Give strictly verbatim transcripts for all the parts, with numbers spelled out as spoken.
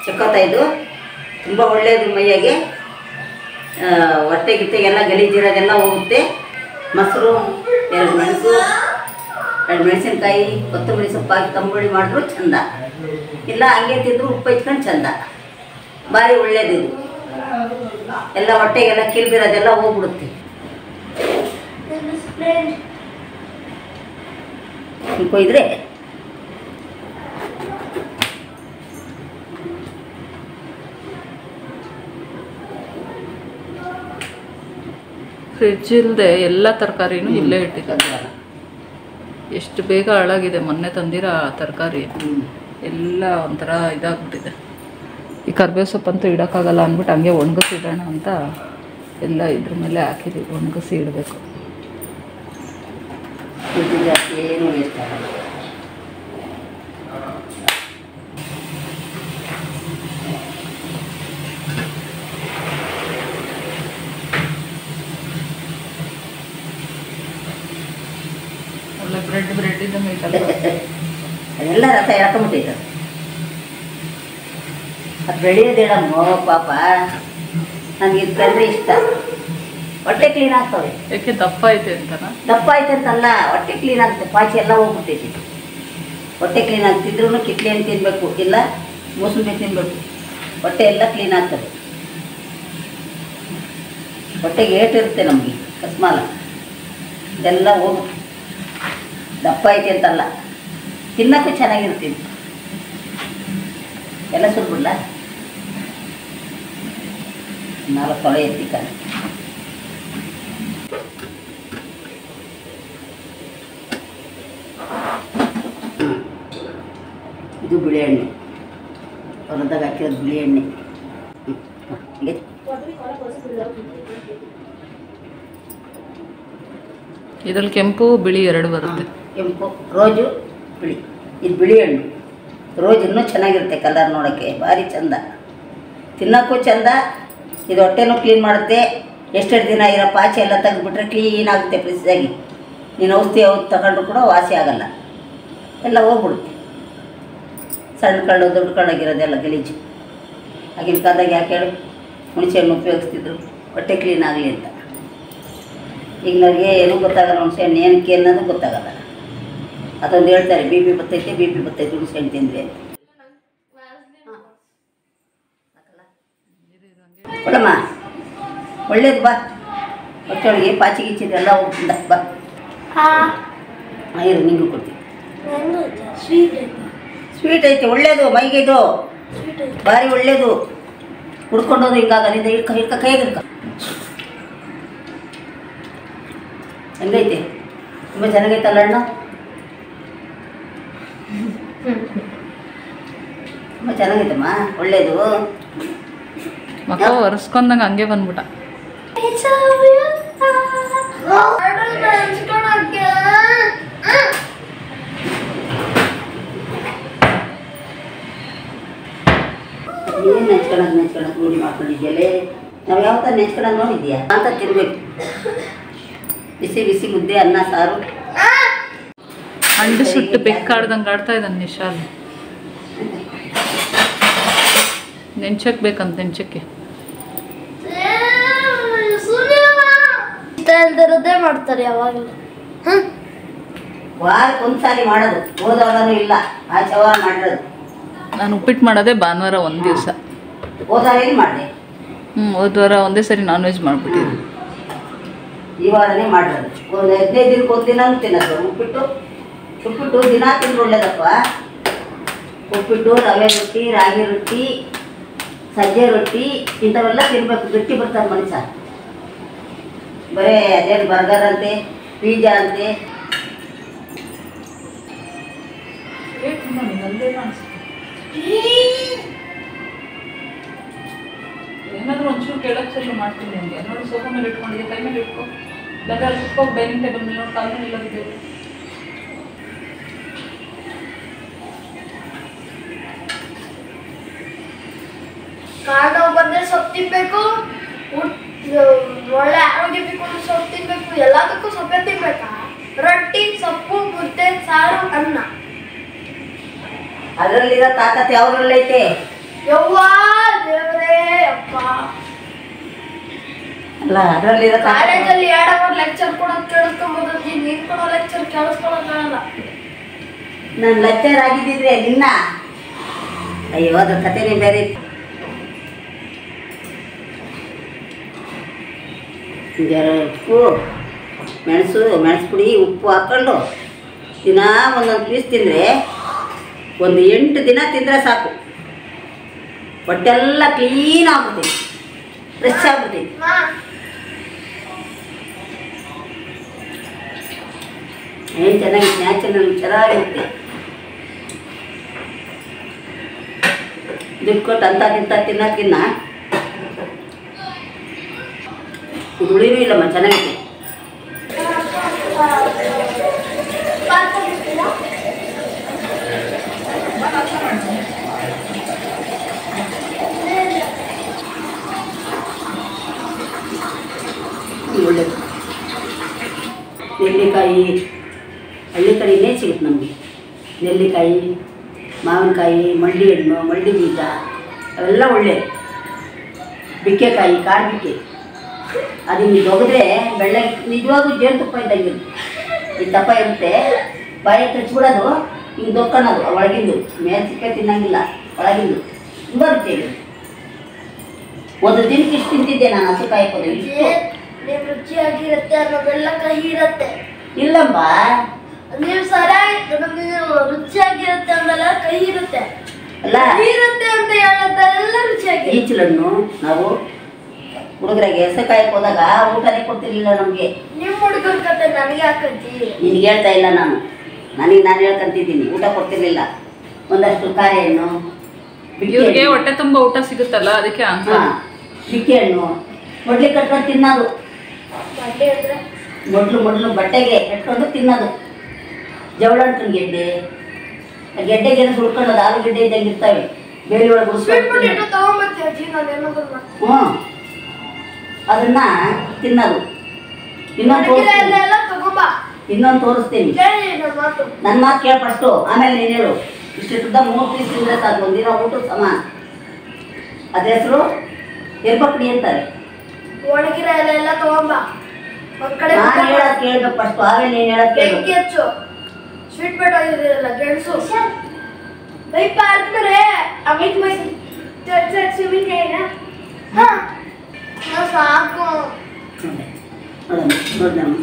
ಚಕ್ಕೋತಾಯಿದ್ದು ತುಂಬ ಒಳ್ಳೆಯದು ಮೈಯಾಗೆ, ಹೊಟ್ಟೆ ಗಿಟ್ಟೆಗೆಲ್ಲ ಗಲೀಜಿರೋದೆಲ್ಲ ಹೋಗುತ್ತೆ. ಮೊಸರು, ಎರಡು ಮೆಣಸು, ಎರಡು ಮೆಣಸಿನ್ಕಾಯಿ, ಕೊತ್ತಂಬರಿ ಸೊಪ್ಪು ಹಾಕಿ ತಂಬುಳಿ ಮಾಡಿದ್ರು ಚಂದ, ಇಲ್ಲ ಹಂಗೆ ತಿಂದರೂ ಉಪ್ಪು ಇಟ್ಕೊಂಡು ಚಂದ. ಭಾರಿ ಒಳ್ಳೇದಿದು, ಎಲ್ಲ ಹೊಟ್ಟೆಗೆಲ್ಲ ಕಿಲ್ಬಿರೋದೆಲ್ಲ ಹೋಗ್ಬಿಡುತ್ತೆ. ಕೊಯ್ದ್ರೆ ಫ್ರಿಡ್ಜ್ ಇಲ್ಲದೆ ಎಲ್ಲ ತರಕಾರಿನೂ ಇಲ್ಲೇ ಇಟ್ಟಿದ್ದಾರೆ. ಎಷ್ಟು ಬೇಗ ಹಾಳಾಗಿದೆ ಮೊನ್ನೆ ತಂದಿರೋ ತರಕಾರಿ ಎಲ್ಲ ಒಂಥರ ಇದಾಗ್ಬಿಟ್ಟಿದೆ. ಈ ಕರ್ಬೇವು ಸೊಪ್ಪಂತೂ ಇಡೋಕ್ಕಾಗಲ್ಲ ಅಂದ್ಬಿಟ್ಟು ಹಂಗೆ ಒಣಗಿಸಿ ಇಡೋಣ ಅಂತ ಎಲ್ಲ ಇದ್ರ ಮೇಲೆ ಹಾಕಿದ್ದೀವಿ, ಒಣಗಿಸಿ ಇಡಬೇಕು. ಏನು ವೇಸ್ಟ್ ಆಗಲ್ಲ. ಒಳ್ಳೆ ಬ್ರೆಡ್ ಬ್ರೆಡ್ ಇದ್ದಂಗೆ ಐತಲ್ಲ, ಅದೆಲ್ಲ ರಸ ಎಳ್ಕೊಂಬಿಟ್ಟೈತೆ. ಅದು ಬೆಳೆಯೋದೇಳಮ್ಮ ಪಾಪ, ನನಗೆ ಇದಕ್ಕಂದ್ರೆ ಇಷ್ಟ. ಹೊಟ್ಟೆ ಕ್ಲೀನ್ ಆಗ್ತವೆ. ಯಾಕೆ ದಪ್ಪ ಐತೆ ಅಂತನಾ? ದಪ್ಪ ಐತೆ ಅಂತಲ್ಲ, ಹೊಟ್ಟೆ ಕ್ಲೀನ್ ಆಗುತ್ತೆ. ಪಾಚಿ ಎಲ್ಲ ಹೋಗ್ಬಿಟ್ಟೈತಿ. ಹೊಟ್ಟೆ ಕ್ಲೀನ್ ಆಗ್ತಿದ್ರು ಕಿತ್ಲೆ ಹಣ್ಣು ತಿನ್ನಬೇಕು, ಇಲ್ಲ ಮೂಸಂಬಿ ತಿನ್ನಬೇಕು. ಹೊಟ್ಟೆ ಎಲ್ಲ ಕ್ಲೀನ್ ಆಗ್ತದೆ. ಹೊಟ್ಟೆಗೆ ಏಟಿರುತ್ತೆ ನಮಗೆ ಕಸ್ಮಾಲ, ಇದೆಲ್ಲ ಹೋಗ್ಬಿಟ್ಟು ದಪ್ಪ ಐತೆ ಅಂತಲ್ಲ, ತಿನ್ನೋಕ್ಕೂ ಚೆನ್ನಾಗಿರ್ತೀವಿ. ಎಲ್ಲ ಸುರ್ಬಿಡ್ಲ ನಾಲ್ಕು ತೊಳೆ ಎತ್ತಿಕ. ಇದು ಬಿಳಿ ಎಣ್ಣೆ, ಹೊರದಾಗ ಹಾಕಿರೋದು ಬಿಳಿ ಎಣ್ಣೆ. ಇದ್ರಲ್ಲಿ ಕೆಂಪು ಬಿಳಿ ಎರಡು ಬರುತ್ತೆ. ಕೆಂಪು ರೋಜು ಬಿಳಿ, ಇದು ಬಿಳಿ ಹಣ್ಣು. ರೋಜ್ ಇನ್ನೂ ಚೆನ್ನಾಗಿರುತ್ತೆ, ಕಲರ್ ನೋಡೋಕ್ಕೆ ಭಾರಿ ಚಂದ, ತಿನ್ನೋಕ್ಕೂ ಚಂದ. ಇದು ಹೊಟ್ಟೆನೂ ಕ್ಲೀನ್ ಮಾಡುತ್ತೆ. ಎಷ್ಟೆರಡು ದಿನ ಇರೋ ಪಾಚಿ ಎಲ್ಲ ತೆಗೆದುಬಿಟ್ರೆ ಕ್ಲೀನ್ ಆಗುತ್ತೆ ಫ್ರೆಶ್ಶಾಗಿ. ನೀನು ಔಷಧಿ ಔಷಧಿ ತಗೊಂಡ್ರು ಕೂಡ ವಾಸಿ ಆಗಲ್ಲ, ಎಲ್ಲ ಹೋಗ್ಬಿಡುತ್ತೆ. ಸಣ್ಣ ಕಳ್ಳು ದೊಡ್ಡ ಕಳ್ಳಾಗಿರೋದೆಲ್ಲ ಗಲೀಜು. ಆಗಿನ ಕಾಲದಾಗ ಯಾಕೆ ಹೇಳು, ಹುಣಸೆ ಹಣ್ಣು ಉಪಯೋಗಿಸ್ತಿದ್ರು ಹೊಟ್ಟೆ ಕ್ಲೀನ್ ಆಗಲಿ ಅಂತ. ಈಗ ನನಗೆ ಏನೂ ಗೊತ್ತಾಗಲ್ಲ, ಹುಣಸೆ ಹಣ್ಣು ಏನಕ್ಕೆ ಅನ್ನೋದು ಗೊತ್ತಾಗಲ್ಲ. ಅದೊಂದು ಹೇಳ್ತಾರೆ, ಬಿ ಪಿ ಬರ್ತೈತೆ ಬಿ ಪಿ ಬರ್ತೈತೆ ಹುಣಸೆ ಹಣ್ಣು ತಿಂದರೆ ಅಂತ. ಕೊಡಮ್ಮ ಒಳ್ಳೇದು, ಬಾ ಹೊಟ್ಟೆಯೊಳಗೆ ಪಾಚಿ ಗಿಚ್ಚಿದೆಲ್ಲ ಹೋಗ್ತಿದ್ದ. ಬಾ ಇರು, ನಿಂಗೂ ಕೊಡ್ತೀನಿ. ಸ್ವೀಟ್ ಐತೆ, ಒಳ್ಳೇದು ಮೈಗೆ, ಇದು ಭಾರಿ ಒಳ್ಳೇದು. ಕುಡ್ಕೊಂಡೋದು ಹಿಂಗಾಗ ಅಲ್ಲಿಂದ ಇಡ್ಕ ಇಡ್ಕ ಕೈಗೆ ಇಡ್ಕ. ಹೆಂಗೈತೆ? ತುಂಬ ಚೆನ್ನಾಗೈತಲ್ಲ ಹಣ್ಣು, ತುಂಬ ಚೆನ್ನಾಗೈತಮ್ಮ, ಒಳ್ಳೇದು. ಮಕ್ಕ ಒರೆಸ್ಕೊಂಡಂಗೆ ಹಂಗೆ ಬಂದ್ಬಿಟ್ಟ. ಏನು ನೆಚ್ಕೊಳಕ್ಕೆ ನೆಚ್ಕೊಳಕ್ಕೆ ರೂಢಿ ಮಾಡ್ಕೊಂಡಿದ್ಯಲ್ಲೇ. ನಾವು ಯಾವ ಥರ ನೆಚ್ಕೊಳಕ್ಕೆ ನೋಡಿದ್ಯಾ ಅಂತ ತಿನ್ಬೇಕು. ಬಿಸಿ ಬಿಸಿ ಮುದ್ದೆ, ಅನ್ನ, ಸಾರು. ಹಂಡು ಸುಟ್ಟು ಬೆಕ್ಕಾಡ್ದಂಗೆ ಆಡ್ತಾ ಇದ್ದಾನೆ ನಿಶಾಲ್. ನೆಂಚಕ್ಕೆ ಬೇಕಂತ, ನೆಂಚಕ್ಕೆ ಇಲ್ದಿರೋದೇ ಮಾಡ್ತಾರೆ ಯಾವಾಗಲೂ. ವಾರಕ್ಕೆ ಒಂದ್ಸಾರಿ ಮಾಡೋದು, ಹೋದವಾರನೂ ಇಲ್ಲ, ಆಚೆ ವಾರ ಮಾಡಿರೋದು. ನಾನು ಉಪ್ಪಿಟ್ಟು ಮಾಡೋದೇ ಭಾನುವಾರ ಒಂದು ದಿವಸ. ಹೋದವಾರ ಏನು ಮಾಡಿದೆ? ಹ್ಞೂ ಹೋದ ವಾರ ಒಂದೇ ಸರಿ ನಾನ್ ವೆಜ್ ಮಾಡಿಬಿಟ್ಟಿದ್ದೆ. ಈ ವಾರನೇ ಮಾಡಿರೋದು. ಒಂದು ಹದಿನೈದು ದಿನಕ್ಕೆ ಒಂದು ದಿನನೂ ತಿನ್ನೋದು ಉಪ್ಪಿಟ್ಟು. ಉಪ್ಪಿಟ್ಟು ದಿನ ತಿಂದು ಒಳ್ಳೇದಪ್ಪ. ಉಪ್ಪಿಟ್ಟು, ರವೆ ರೊಟ್ಟಿ, ರಾಗಿ ರೊಟ್ಟಿ, ಸಜ್ಜೆ ರೊಟ್ಟಿ ಇಂಥವೆಲ್ಲ ತಿನ್ಬೇಕು, ಗಟ್ಟಿ ಬರ್ತಾರೆ ಮನುಷ್ಯ. ಬರೇ ಅದೇನು ಬರ್ಗರ್ ಅಂತೆ, ಪಿಜ್ಜಾ ಅಂತೆ. ಏನಾದರೂ ಒಂಚೂರು ಕೇಳಕ್ಕೆ ಚಲೋ ಮಾಡ್ತೀನಿ ನನಗೆ. ನೋಡಿ ಸೋಫಾ ಮೇಲೆ ಇಟ್ಕೊಂಡಿದ್ದೆ, ಕೈ ಮೇಲೆ ಇಟ್ಕೊ. ಇಲ್ಲಾಂದ್ರೆ ಅಲ್ಲಿ ಕುತ್ಕೊಂಡು ಡೈನಿಂಗ್ ಟೇಬಲ್ ಮೇಲೆ ನೋಡಿ ಕಾಲ ಮೇಲೆ ಇಲ್ಲದಿದೆ. ಕಾಡು ಬಂದ್ರೆ ಸೊಪ್ಪು ತಿನ್ಬೇಕು, ಒಳ್ಳೆ ಆರೋಗ್ಯ ಬೇಕು ಸೊಪ್ಪು ತಿನ್ಬೇಕು, ಎಲ್ಲದಕ್ಕೂ ಸೊಪ್ಪೆ ತಿನ್ಬೇಕಾ? ರೊಟ್ಟಿ, ಸೊಪ್ಪು, ಮುದ್ದೆ, ಸಾರು, ಅನ್ನ. ಅದರಲ್ಲಿರೋ ತಾಕತ್ ಯಾವ್ದ್ರಲ್ಲೈತೆ? ಯವ್ವಾ ದೇವ್ರೇ ಅಪ್ಪ. ಅಲ್ಲ ಅದರಲ್ಲಿರೋ ಕಾಲೇಜಲ್ಲಿ ಎರಡು ಅವರ್ ಲೆಕ್ಚರ್ ಕೊಡೋದು ಕೇಳಿಸ್ಕೊಂಬೋದಿ, ನೀನ್ ಕೊಡೋ ಲೆಕ್ಚರ್ ಕೇಳಿಸ್ಕೊಳಕ್ಕಾಗಲ್ಲ. ನಾನು ಲೆಕ್ಚರ್ ಆಗಿದ್ದಿದ್ರೆ ನಿನ್ನ ಅಯ್ಯೋ ಅದ್ರ ಕಥೆನೇ ಬೇರೆ. ಉಪ್ಪು ಮೆಣಸು ಮೆಣಸು ಪುಡಿ ಉಪ್ಪು ಹಾಕ್ಕೊಂಡು ದಿನ ಒಂದೊಂದು ಪೀಸ್ ತಿಂದರೆ ಒಂದು ಎಂಟು ದಿನ ತಿಂದರೆ ಸಾಕು, ಹೊಟ್ಟೆಲ್ಲ ಕ್ಲೀನ್ ಆಗ್ಬಿಡ್ತೈತಿ, ಫ್ರೆಶ್ ಆಗ್ಬಿಡ್ತೈತಿ. ಏನು ಚೆನ್ನಾಗಿ ನ್ಯಾಚುರಲ್ ಚೆನ್ನಾಗಿರುತ್ತೆ. ದುಡ್ಡು ಕೊಟ್ಟು ಅಂತ ತಿಂತ ತಿನ್ನೋಕ್ಕಿನ್ನ ಹುಳಿನೂ ಇಲ್ಲಮ್ಮ, ಚೆನ್ನಾಗಿದೆ. ಒಳ್ಳೆಯದು. ನೆಲ್ಲಿಕಾಯಿ ಹಳ್ಳಿ ಕಡೆಯೇ ಸಿಗುತ್ತೆ ನಮಗೆ. ನೆಲ್ಲಿಕಾಯಿ, ಮಾವಿನಕಾಯಿ, ಮಳ್ಳಿ ಹಣ್ಣು, ಮಳ್ಳಿ ಬೀಜ ಅವೆಲ್ಲ ಒಳ್ಳೆಯದು. ಬಿಕ್ಕೆಕಾಯಿ, ಕಾಡು ಬಿಕ್ಕೆ ಅದು ಹಿಂಗೆ ದೊಗೆದ್ರೆ ಬೆಳ್ಳಗೆ ನಿಜವಾಗೂ ಜೇನುತುಪ್ಪ ಇದ್ದಂಗಿರುತ್ತೆ. ಈ ದಪ್ಪ ಇರುತ್ತೆ, ಬಾಯಿ ಕಚ್ಬಿಡೋದು, ಹಿಂಗೆ ದೊಕ್ಕೊಳ್ಳೋದು ಒಳಗಿಂದು, ಮೇಲೆ ಸಿಕ್ಕ ತಿನ್ನಂಗಿಲ್ಲ, ಒಳಗಿಂದು ತುಂಬ ರುಚಿಯಾಗಿರುತ್ತೆ. ಒಂದು ದಿನಕ್ಕೆ ಇಷ್ಟು ತಿಂತಿದ್ದೆ ನಾನು ಹಸು ಕಾಯಿಪೋದೆ. ನೀವು ರುಚಿಯಾಗಿರುತ್ತೆ ಅನ್ನೋದೆಲ್ಲ ಕಹಿ ಇರುತ್ತೆ. ಇಲ್ಲಮ್ಮ, ನೀವು ಸರಿಯಾಗಿ ನೀವು ರುಚಿಯಾಗಿರುತ್ತೆ ಅಂದೆಲ್ಲ ಕಹಿ ಇರುತ್ತೆ, ಅಲ್ಲ ಇರುತ್ತೆ ಅಂತ ಹೇಳೋದೆಲ್ಲ ರುಚಿಯಾಗಿ. ಈಚಲನ್ನು ನಾವು ಹುಡುಗರಿಗೆ ಹೆಸರು ಕಾಯಕ್ಕೆ ಹೋದಾಗ ಊಟನೇ ಕೊಡ್ತಿರ್ಲಿಲ್ಲ ನಮಗೆ. ನಿಮ್ಮ ಹುಡುಗರ ಕತೆ ನನಗೆ ಹಾಕಂತಿ. ನಿನ್ಗೆ ಹೇಳ್ತಾ ಇಲ್ಲ ನಾನು, ನನಗೆ ನಾನು ಹೇಳ್ಕೊಂತಿದ್ದೀನಿ. ಊಟ ಕೊಡ್ತಿರ್ಲಿಲ್ಲ. ಒಂದಷ್ಟು ಕಾಯಿ ಹಣ್ಣು, ಇವ್ರಿಗೆ ಹೊಟ್ಟೆ ತುಂಬ ಊಟ ಸಿಗುತ್ತಲ್ಲ ಅದಕ್ಕೆ ಅಂತ. ಹಾಂ, ಬಿಕ್ಕೆ ಹಣ್ಣು ಮೊಡ್ಲಿ ಕಟ್ಕೊಂಡು ತಿನ್ನೋದು. ಬಡ್ಡೆ ಅಂದ್ರೆ ಮೊಡ್ಲು ಮೊಡ್ಲು ಬಟ್ಟೆಗೆ ಕಟ್ಕೊಂಡು ತಿನ್ನೋದು. ಜವಳಂಟ್ರ ಗೆಡ್ಡೆ, ಗೆಡ್ಡೆ ಗೆಣಸು ಹುಡ್ಕೊಳ್ಳೋದು ಆಲೂಗೆಡ್ಡೆ ಇದ್ದಂಗೆ ಇರ್ತವೆ, ಬೇರೆ ಒಳಗೆ ಉಳಿಸ್ಕೊಂಡು ತಗೊಂಬರ್ತೀವಿ ಅಜ್ಜಿ, ನಾನು ಏನಾದ್ರು ಹ್ಞೂ ಅದನ್ನ ತಿನ್ನೋದು. ಇನ್ನೊಂದು ಎಲ್ಲ ತಗೊಂಬ, ಇನ್ನೊಂದು ತೋರಿಸ್ತೀನಿ. ಕೇಳಿ ನನ್ನ ಮಾತು. ನನ್ನ ಮಾತು ಕೇಳ ಫಸ್ಟು, ಆಮೇಲೆ ನೀನು ಹೇಳು. ಇಷ್ಟಿದ್ದ ಮೂರು ಪೀಸ್ ತಿಂದರೆ ಸಾಕು, ಒಂದಿನ ಊಟ ಸಮಾನ. ಅದ್ರ ಹೆಸರು ಎರ್ಬಕ್ಡಿ ಅಂತಾರೆ. ಒಣಗಿರ ಎಲ್ಲ ಎಲ್ಲ ತಗೊಂಬ. ಒಂದ್ ಕಡೆ ನಾನು ಹೇಳೋದು ಕೇಳ್ಬೇಕು ಫಸ್ಟು, ಆಮೇಲೆ ನೀನು ಹೇಳೋದು ಬೆಂಕಿ ಕೇಳಬೇಕು. ಹೆಚ್ಚು, ಸ್ವೀಟ್ ಬೇಡ ಆಗಿರಲಿಲ್ಲ ಗೆಣಸು ಬೈ ಪಾರ್ಕ್ ಮೇಲೆ ಅಮಿತ್ ಮೈ ಸ್ವಿಮ್ಮಿಂಗ್ ಕೈನ ಹಾ ಸಾಕು ನೋಡಮ್ಮ ನೋಡಮ್ಮ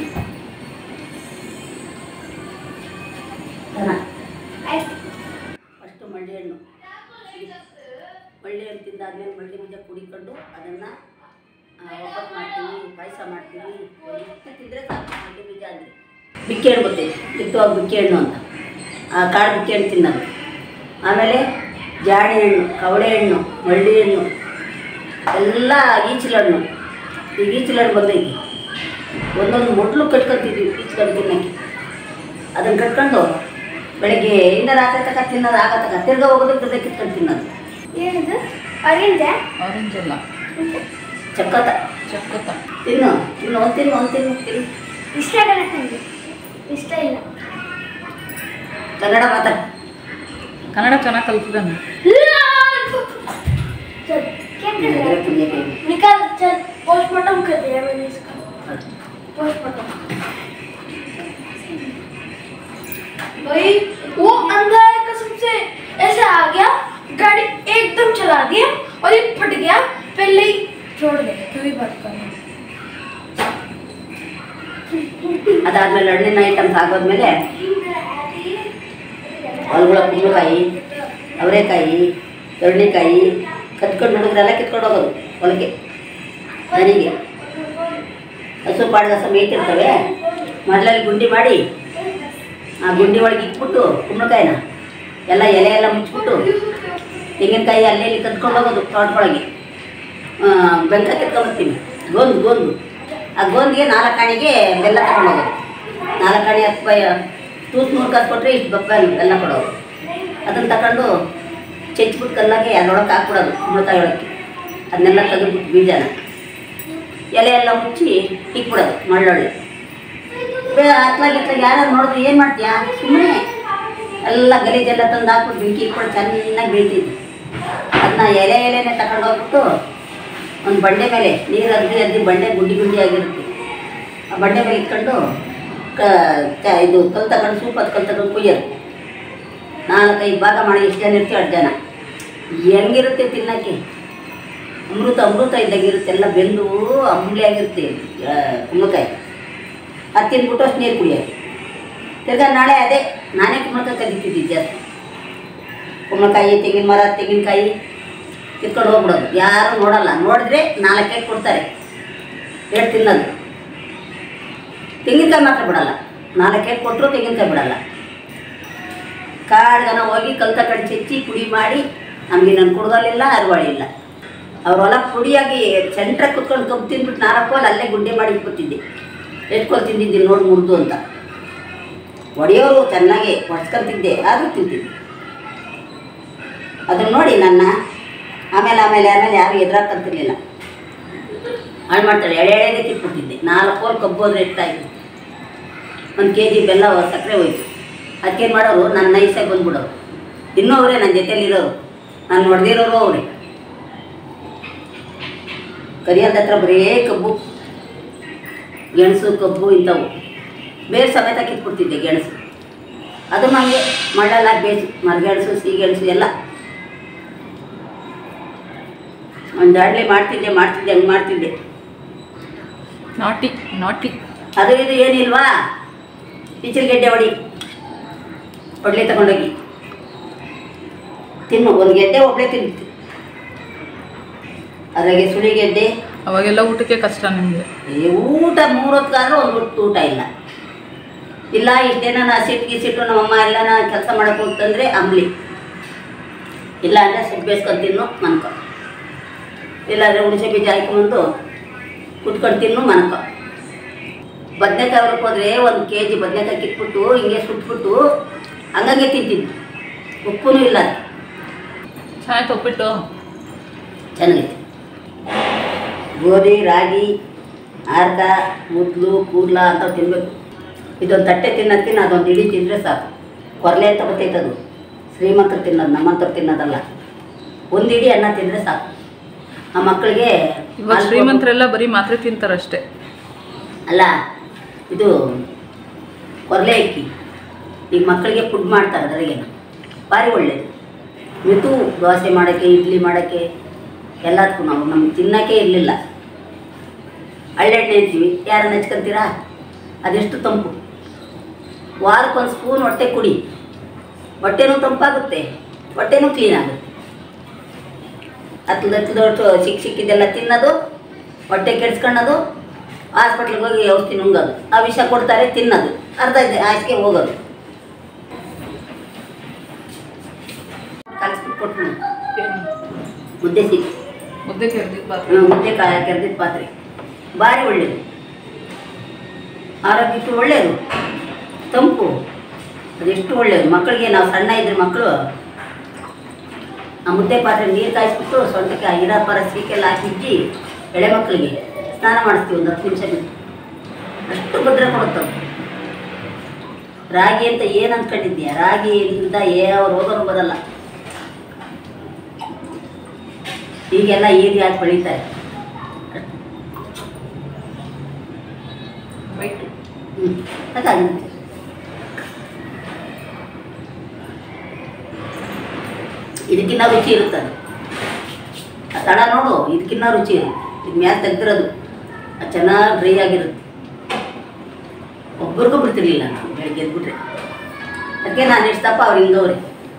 ಫಸ್ಟು ಮಳ್ಳಿ ಹಣ್ಣು ಮಳ್ಳಿ ಹಣ್ಣು ತಿಂದಾದ್ಮೇಲೆ ಮಳ್ಳಿ ಬೀಜ ಕುಡಿಕೊಂಡು ಅದನ್ನು ಒಬ್ಬಟ್ಟು ಮಾಡ್ತೀವಿ, ಪಾಯಸ ಮಾಡ್ತೀವಿ. ಎಷ್ಟು ತಿಂದರೆ ಸಾಕು ಮಳ್ಳಿ ಬೀಜ ಅಂದರೆ. ಬಿಕ್ಕೆ ಹಣ್ಣು ಗೊತ್ತೈತೆ, ಕಿತ್ತುವಾಗ ಬಿಕ್ಕೆ ಹಣ್ಣು ಅಂತ, ಆ ಕಾಳು ಬಿಕ್ಕೆ ಹಣ್ಣು ತಿನ್ನೋದು. ಆಮೇಲೆ ಜಾಡಿ ಹಣ್ಣು, ಕವಳೆ ಹಣ್ಣು, ಮಳ್ಳಿ ಹಣ್ಣು ಎಲ್ಲ ಈಚಲ ಹಣ್ಣು. ಈಗ ಈಚಲ ಹಣ್ಣು ಬಂದೈತಿ, ಒಂದೊಂದು ಮೊಟ್ಲು ಕಟ್ಕೊತಿದ್ದೀವಿ ಈಚಲನ್ನು ತಿನ್ನೋಕ್ಕೆ. ಅದನ್ನು ಕಟ್ಕೊಂಡು ಬೆಳಗ್ಗೆ ಇಂದ ರಾತ್ರಿ ತಕ ತಿನ್ನೋದು, ಆಗ ತಕ ತಿರ್ಗಾ ಹೋಗೋದು, ತಿರ್ಗಾ ಕಿತ್ಕೊಂಡು ತಿನ್ನೋದು. ಏನಿದು ಆರೆಂಜ್ ಆರೆಂಜ್ ಅಲ್ಲ, ಚಕ್ಕೋತ ಚಕ್ಕೋತ. ತಿನ್ನು ತಿನ್ನು ಒಂದು ತಿನ್ನು ಒಂದು ತಿನ್ನು ತಿನ್ನು. ಇಷ್ಟ ಆಗಲ್ಲ ನನಗೆ, ಇಷ್ಟ ಇಲ್ಲ. ಕನ್ನಡ ಮಾತಾಡ. ಕನ್ನಡ ಚೆನ್ನಾಗಿ ಕಲ್ತಿದ್ದಾನೆ. निकाल चल पोस्टमार्टम कर दिया मैंने इसका पोस्टमार्टम भाई वो अंधा है कसम से ऐसे आ गया गाड़ी एकदम चला दिया और ये फट गया पहले ही छोड़ दे क्यों ही बात कर ಅದಾದ್ಮೇಲೆ ಹಣ್ಣಿನ ಐಟಮ್ಸ್ ಆಗೋದ್ಮೇಲೆ ಹೊಲಗಳ ಕುಂಬಳಕಾಯಿ, ಅವರೆಕಾಯಿ, ಎಳ್ಳಿಕಾಯಿ ಕತ್ಕೊಂಡು ಹುಡುಗರೆಲ್ಲ ಕಿತ್ಕೊಂಡು ಹೋಗೋದು ಹೊಲಕ್ಕೆ. ನನಗೆ ಹಸು ಪಾಡ್ಗಸ ಮೇಯ್ತಿರ್ತವೆ, ಮೊದಲಲ್ಲಿ ಗುಂಡಿ ಮಾಡಿ ಆ ಗುಂಡಿ ಒಳಗೆ ಇಟ್ಬಿಟ್ಟು ಕುಂಬಳಕಾಯಿನ ಎಲ್ಲ ಎಲೆ ಎಲ್ಲ ಮುಚ್ಚಿಬಿಟ್ಟು ತೆಂಗಿನಕಾಯಿ ಅಲ್ಲೇ ಇಲ್ಲಿ ಕತ್ಕೊಂಡು ಹೋಗೋದು ತೋಟದೊಳಗೆ. ಬೆಂಕ ಕಿತ್ಕೊಂಬರ್ತೀನಿ, ಗೋಂದು ಗೋಂದು ಆ ಗೋಂದಿಗೆ ನಾಲ್ಕು ಕಾಣಿಗೆ ಬೆಲ್ಲ ತಗೊಂಡು ಹೋಗೋದು. ನಾಲ್ಕು ಕಾಣಿ ಹತ್ತು ರೂಪಾಯಿ ತೂತು ನೂರು ಕಾಸು ಕೊಟ್ಟರೆ ಇಷ್ಟು ಬಪ್ಪ ಬೆಲ್ಲ ಕೊಡೋದು. ಅದನ್ನು ತಗೊಂಡು ಚೆಚ್ಬಿಟ್ಟು ಕಲ್ಲಾಗೆ ಅದರೊಳಗೆ ಹಾಕ್ಬಿಡೋದು ಕುಂಬಳಕಾಯಿ ಒಳಕ್ಕೆ. ಅದನ್ನೆಲ್ಲ ತೆಗೆದ್ಬಿಟ್ಟು ಬೀಜನ ಎಲೆ ಎಲ್ಲ ಮುಚ್ಚಿ ಇಕ್ಬಿಡೋದು ಮಳ್ಳೊಳ್ಳೆ. ಬೇ ಹತ್ಲಾಗಿ ಇತ್ಲಾಗಿ ಯಾರು ನೋಡಿದ್ರೆ ಏನು ಮಾಡ್ತೀಯಾ, ಸುಮ್ಮನೆ ಎಲ್ಲ ಗಲೀಜೆಲ್ಲ ತಂದು ಹಾಕ್ಬಿಟ್ಟು ಬೆಂಕಿ ಇಟ್ಬಿಟ್ಟು ಚೆನ್ನಾಗಿ ಬೆಳಿತಿದ್ವಿ. ಅದನ್ನ ಎಲೆ ಎಲೆನೇ ತಗೊಂಡು ಹೋಗ್ಬಿಟ್ಟು ಒಂದು ಬಂಡೆ ಮೇಲೆ ನೀರು ಅದ್ದಿ ಅದ್ದಿ ಬಂಡೆ ಗುಂಡಿ ಗುಂಡಿ ಆಗಿರುತ್ತೆ. ಆ ಬಂಡೆ ಮೇಲೆ ಇಟ್ಕೊಂಡು ಕ ಇದು ಕಲ್ ತಗೊಂಡು ಸೂಪ್ ಅದು ಕಲ್ ತಗೊಂಡು ಕುಯ್ಯೋದು. ನಾಲ್ಕೈದು ಭಾಗ ಮಾಡಿ ಎಷ್ಟು ಜನ ಇರ್ತೀವಿ ಅಷ್ಟು ಜನ. ಹೆಂಗಿರುತ್ತೆ ತಿನ್ನೋಕ್ಕೆ, ಅಮೃತ ಅಮೃತ ಇದ್ದಾಗಿರುತ್ತೆ. ಎಲ್ಲ ಬೆಂದು ಅಂಬ್ಲಿ ಆಗಿರುತ್ತೆ ಕುಂಬಳಕಾಯಿ. ಅದು ತಿಂದ್ಬಿಟ್ಟು ಅಷ್ಟು ನೀರು ಕುಡಿಯೋದು. ತಿರ್ಗಾ ನಾಳೆ ಅದೇ ನಾನೇ ಕುಂಬಳಕಾಯಿ ಕದಿತಿದ್ದೆ ಜಾಸ್ತಿ. ಕುಂಬಳಕಾಯಿ, ತೆಂಗಿನ ಮರ, ತೆಂಗಿನಕಾಯಿ ಕಿತ್ಕೊಂಡು ಹೋಗ್ಬಿಡೋದು. ಯಾರು ನೋಡಲ್ಲ, ನೋಡಿದ್ರೆ ನಾಲ್ಕೈದು ಕೊಡ್ತಾರೆ ಎರಡು ತಿನ್ನೋದು. ತೆಂಗಿನಕಾಯಿ ಮಾತ್ರ ಬಿಡಲ್ಲ, ನಾಲ್ಕೈದು ಕೊಟ್ಟರು ತೆಂಗಿನಕಾಯಿ ಬಿಡಲ್ಲ. ಕಾಡ್ಗನ ಹೋಗಿ ಕಲ್ ತಗೊಂಡು ಚೆಚ್ಚಿ ಪುಡಿ ಮಾಡಿ ನಮಗೆ ನಾನು ಕುಡ್ದಲಿಲ್ಲ ಅರಿವಾಳಿಲ್ಲ. ಅವ್ರ ಹೊಲ ಪುಡಿಯಾಗಿ ಸೆಂಟ್ರಾಗಿ ಕುತ್ಕೊಂಡು ಕಬ್ಬು ತಿಂದ್ಬಿಟ್ಟು ನಾಲ್ಕು ಅಲ್ಲಿ ಅಲ್ಲೇ ಗುಡ್ಡೆ ಮಾಡಿ ಇಟ್ಬಿಟ್ಟಿದ್ದೆ. ಎಟ್ಕೊಲ್ ತಿಂದಿದ್ದೀನಿ ನೋಡಿ ಮುರಿದು ಅಂತ. ಒಡೆಯೋರು ಚೆನ್ನಾಗಿ ಹೊಡ್ಸ್ಕೊಂತಿದ್ದೆ, ಆದರೂ ತಿಂತಿದ್ದೆ. ಅದನ್ನು ನೋಡಿ ನನ್ನ ಆಮೇಲೆ ಆಮೇಲೆ ಆಮೇಲೆ ಯಾರು ಎದುರಾಕಂತಿರ್ಲಿಲ್ಲ. ಹಾಳು ಮಾಡ್ತಾಳೆ, ಎಳೆ ಎಳೆಗೆ ಕಿತ್ಬಿಟ್ಟಿದ್ದೆ. ನಾಲ್ಕು ಹೋಲ್ ಕಬ್ಬು ಹೋದ್ರೆ ಎಷ್ಟಾಯಿತು. ಒಂದು ಕೆ ಜಿ ಬೆಲ್ಲ ಸಕ್ಕರೆ ಹೋಯ್ತು. ಅದಕ್ಕೇನು ಮಾಡೋರು, ನನ್ನ ನೈಸಾಗಿ ಬಂದ್ಬಿಡೋರು. ಇನ್ನೂ ಅವರೇ ನನ್ನ ಜೊತೆಯಲ್ಲಿರೋರು, ನಾನು ಹೊಡೆದಿರೋರು ಅವರೇ. ಕರಿಯದ ಹತ್ರ ಬರೀ ಕಬ್ಬು, ಗೆಣಸು, ಕಬ್ಬು ಇಂಥವು ಬೇರೆ ಸಮೇತ ಕಿತ್ಬಿಡ್ತಿದ್ದೆ. ಗೆಣಸು ಅದು ನಮಗೆ ಮಳೆಲ್ಲ ಬೇಸು, ಮರಗೆಣಸು, ಸಿಹಿಗೆಣಸು ಎಲ್ಲ ಒಂದು ದಾಡ್ಲಿ ಮಾಡ್ತಿದ್ದೆ ಮಾಡ್ತಿದ್ದೆ ಹಂಗೆ ಮಾಡ್ತಿದ್ದೆ. ನಾಟಿ ನಾಟಿ ಅದು ಇದು ಏನಿಲ್ವಾ, ಗೆಡ್ಡೆ ಹೊಡಿ ಒಡ್ಲೆ ತಗೊಂಡೋಗಿ ತಿನ್ನು. ಒಂದು ಗೆಡ್ಡೆ ಒಬ್ಬಳೆ ತಿನ್ನುತ್ತೆ. ಅದ್ರಾಗೆ ಸುಳಿಗೆಡ್ಡೆ. ಅವಾಗೆಲ್ಲ ಊಟಕ್ಕೆ ಕಷ್ಟ ನಿಮಗೆ? ಊಟ ಮೂರು ಹೊತ್ತಾದ್ರೂ ಒಂದು ಹೊತ್ತು ಊಟ ಇಲ್ಲ. ಇಲ್ಲ ಇಷ್ಟೇನ ಹಸಿಟ್ಟು ಗಿಸಿಟ್ಟು ನಮ್ಮಮ್ಮ ಎಲ್ಲ ಕೆಲಸ ಮಾಡೋಕೆ ಹೋಗ್ತಂದ್ರೆ ಅಂಬ್ಲಿ, ಇಲ್ಲ ಅಂದರೆ ಸಿಟ್ಟು ಬೇಯಿಸ್ಕೊಂಡು ತಿನ್ನು ಮನ್ಕೊ, ಇಲ್ಲಾಂದರೆ ಹುಣಸೆ ಬೀಜ ಹಾಕೊಂಬಂದು ಕುಟ್ಕೊಂಡು ತಿನ್ನು ಮನ್ಕೊ. ಬದನೆಕಾಯಿ ಹೊರಕ್ಕೆ ಹೋದರೆ ಒಂದು ಕೆ ಜಿ ಬದನೆಕಾಯಿ ಕಿಟ್ಬಿಟ್ಟು ಹಿಂಗೆ ಸುಟ್ಬಿಟ್ಟು ಹಂಗಂಗೆ ತಿಂತಿದ್ದು. ಉಪ್ಪೂ ಇಲ್ಲ. ಚೆನ್ನಾಗಿ ಉಪ್ಪಿಟ್ಟು ಚೆನ್ನಾಗಿತ್ತು. ಗೋಧಿ, ರಾಗಿ, ಆರ್ಕ, ಮುದ್ಲು, ಕೂದಲ ಅಂತ ತಿನ್ನಬೇಕು. ಇದೊಂದು ತಟ್ಟೆ ತಿನ್ನೋದಕ್ಕಿಂತ ಅದೊಂದು ಇಡೀ ತಿಂದರೆ ಸಾಕು. ಕೊರಲೆ ಅಂತ ಗೊತ್ತೈತದು. ಶ್ರೀಮಂತರು ತಿನ್ನೋದು, ನಮ್ಮಂತರು ತಿನ್ನೋದಲ್ಲ. ಒಂದು ಇಡೀ ಅನ್ನ ತಿಂದರೆ ಸಾಕು. ಆ ಮಕ್ಕಳಿಗೆ ಇವಾಗ ಶ್ರೀಮಂತರೆಲ್ಲ ಬರೀ ಮಾತ್ರೆ ತಿಂತಾರಷ್ಟೇ. ಅಲ್ಲ, ಇದು ಕೊರಲೆ ಅಕ್ಕಿ ಈಗ ಮಕ್ಕಳಿಗೆ ಫುಡ್ ಮಾಡ್ತಾರೆ. ಅದರಿಗೇನು ಭಾರಿ ಒಳ್ಳೆಯದು. ಮಿತು ದೋಸೆ ಮಾಡೋಕ್ಕೆ, ಇಡ್ಲಿ ಮಾಡೋಕ್ಕೆ ಎಲ್ಲದಕ್ಕೂ. ನಾವು ನಮ್ಗೆ ತಿನ್ನೋಕ್ಕೆ ಇರಲಿಲ್ಲ. ಹಳ್ಳೆಣ್ಣೆ ಅಂತೀವಿ, ಯಾರನ್ನ ಹಚ್ಕೊತೀರಾ? ಅದೆಷ್ಟು ತಂಪು. ವಾರಕ್ಕೊಂದು ಸ್ಪೂನ್ ಹೊಟ್ಟೆ ಕುಡಿ, ಹೊಟ್ಟೆನೂ ತಂಪಾಗುತ್ತೆ, ಹೊಟ್ಟೆನೂ ಕ್ಲೀನ್ ಆಗುತ್ತೆ. ಹತ್ತು ಹತ್ತು ದೊಡ್ಡ ಸಿಕ್ಕ ಸಿಕ್ಕಿದ್ದೆಲ್ಲ ತಿನ್ನೋದು, ಹೊಟ್ಟೆ ಕೆಡ್ಸ್ಕೊಳ್ಳೋದು, ಹಾಸ್ಪಿಟ್ಲಿಗೆ ಹೋಗಿ ಔಷಧಿ ನುಂಗೋದು, ಆ ವಿಷ ಕೊಡ್ತಾರೆ ತಿನ್ನೋದು, ಅರ್ಧ ಇದೆ ಆಚೆಗೆ ಹೋಗೋದು. ಕಲಿಸ್ಬಿಟ್ಟು ಕೊಟ್ಟು ಮುದ್ದೆ ಸಿಕ್ಕಿ ಮುದ್ದೆ ಕೆರೆದಿದ್ದು ಪಾತ್ರೆ, ಮುದ್ದೆ ಕಾಯ ಕೆರೆದಿದ್ದ ಪಾತ್ರೆ ಭಾರಿ ಒಳ್ಳೆಯದು. ಆರೋಗ್ಯಕ್ಕೆ ಒಳ್ಳೆಯದು, ತಂಪು, ಅದೆಷ್ಟು ಒಳ್ಳೆಯದು. ಮಕ್ಕಳಿಗೆ ನಾವು ಸಣ್ಣ ಇದ್ರೆ ಮಕ್ಕಳು ಆ ಮುದ್ದೆ ಪಾತ್ರೆ ನೀರು ಕಾಯಿಸ್ಬಿಟ್ಟು ಸೊಂಟಕ್ಕೆ ಇರೋ ಪರ ಸೀಕೆಲ್ಲ ಹಾಕಿಜ್ಜಿ ಎಳೆ ಮಕ್ಕಳಿಗೆ ಸ್ನಾನ ಮಾಡಿಸ್ತೀವಿ ಒಂದು ಹತ್ತು ನಿಮಿಷ ಬಿಟ್ಟು. ಅಷ್ಟು ಭದ್ರ ಕೊಡುತ್ತವೆ. ರಾಗಿ ಅಂತ ಏನು ಅಂದ್ಕೊಂಡಿದ್ದೀಯ? ರಾಗಿಯಿಂದ ಯಾವ ರೋಗನೂ ಬರಲ್ಲ. ಈಗೆಲ್ಲ ಈರಿ ಹಾಕಿ ಬೆಳೀತಾರೆ. ಹ್ಞೂ ಅದಾಗುತ್ತೆ. ಇದಕ್ಕಿನ್ನ ರುಚಿ ಇರುತ್ತದೆ. ಆ ತಳ ನೋಡು, ಇದಕ್ಕಿನ್ನ ರುಚಿ ಇರುತ್ತೆ. ಇದು ಮ್ಯಾಲೆ ತೆಗ್ದಿರೋದು ಅದು ಚೆನ್ನಾಗಿ ಡ್ರೈ ಆಗಿರುತ್ತೆ. ಒಬ್ರಿಗೂ ಬಿಡ್ತಿರ್ಲಿಲ್ಲ ನಾವು ಬೆಳಗ್ಗೆ ಎದ್ಬಿಟ್ರೆ. ಅದಕ್ಕೆ ನಾನು ಎಷ್ಟಪ್ಪ ಅವ್ರು ಹಿಂಗವ್ರೆ.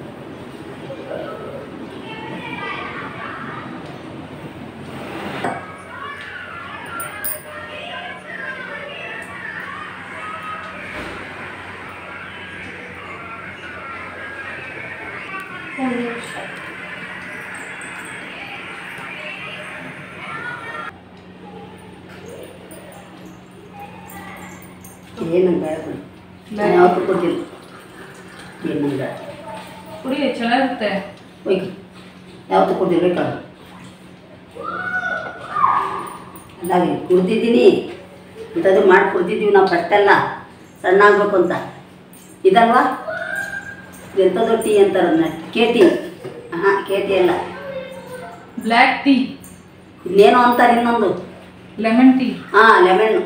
ಏನಂತ ಹೇಳ್ಕೊಂಡು ನಾನು ಯಾವತ್ತೂ ಕೊಟ್ಟಿಲ್ಲ. ಏನಂತ ಕುಡಿ, ಚೆನ್ನಾಗಿರುತ್ತೆ. ಹೋಗಿ ಯಾವತ್ತೂ ಕೊಟ್ಟಿರ್ಬೇಕಲ್ಲ. ಅಲ್ಲಾಗಿ ಕುಡ್ದಿದ್ದೀನಿ ಇಂಥದ್ದು ಮಾಡಿ ಕುಡ್ದಿದ್ದೀವಿ ನಾವು ಫಸ್ಟೆಲ್ಲ ಸಣ್ಣ ಆಗಬೇಕು ಅಂತ. ಇದಲ್ವಾ ಎಂಥದ್ದು ಟೀ ಅಂತಾರನ್ನ, ಕೆ ಟಿ. ಹಾಂ ಕೆ ಟಿ ಅಲ್ಲ, ಬ್ಲ್ಯಾಕ್ ಟೀ, ಇನ್ನೇನೋ ಅಂತಾರೆ ಇನ್ನೊಂದು. Lemon tea. ಹಾಂ ಲೆಮನ್ನು.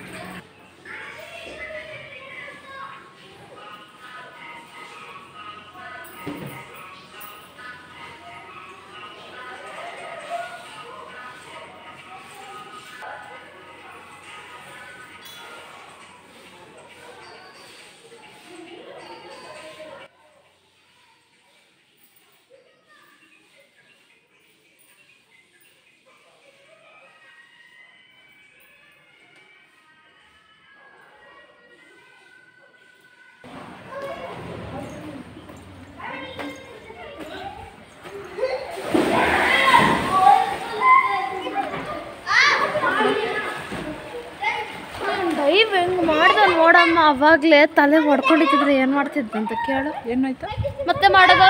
ದೈವ ಹೆಂಗೆ ಮಾಡ್ದ ನೋಡಮ್ಮ, ಅವಾಗಲೇ ತಲೆ ಹೊಡ್ಕೊಂಡಿದ್ರೆ ಏನು ಮಾಡ್ತಿದ್ದೆ ಅಂತ ಕೇಳು. ಏನಾಯ್ತಾ ಮತ್ತೆ ಮಾಡೋದು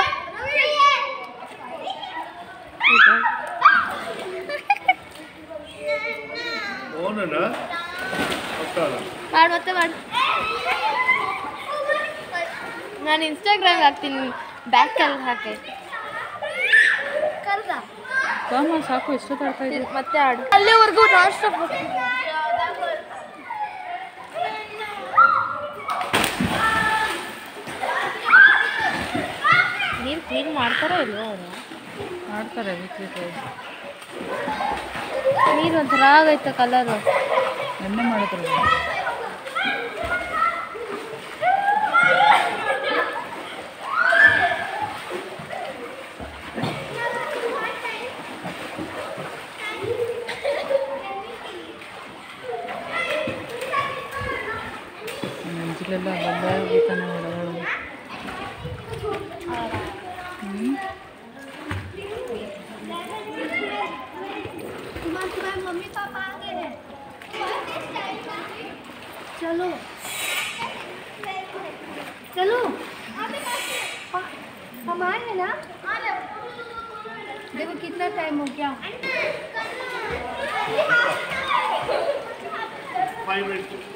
ಮಾಡಿ ಮತ್ತೆ ಮಾಡಿ. ನಾನು ಇನ್ಸ್ಟಾಗ್ರಾಮ್ ಹಾಕ್ತೀನಿ, ಬ್ಯಾಕಲ್ಲಿ ಹಾಕಿ ಕಲ್ದ ಕಾಮ ಸಾಕು, ಎಷ್ಟೊತ್ತಾಡ್ತಾ ಇದ್ದೀವಿ. ಮತ್ತೆ ಆಡು ಅಲ್ಲಿವರೆಗೂ ನಾನ್ ಸ್ಟಾಪ್. ನೀರು ಕ್ಲೀನ್ ಮಾಡ್ತಾರೋ ಇಲ್ವೋ ಅವರು? ಮಾಡ್ತಾರೆ ವೀಕ್ಲಿ ಟ್ವೈಸ್. ನೀರು ಒಂಥರ ಆಗೈತೆ ಕಲರು. ಎಣ್ಣೆ ಮಾಡಿದ್ರು. ನೆಂಜಿಲೆಲ್ಲ ಅಲ್ಲೆಲ್ಲ ಹೋಗ್ತಾನೆ ಒಳಗಡೆ. मम्मी पापा आ गए हैं, चलो चलो हम आए हैं ना। देखो कितना टाइम हो गया, फाइव मिनट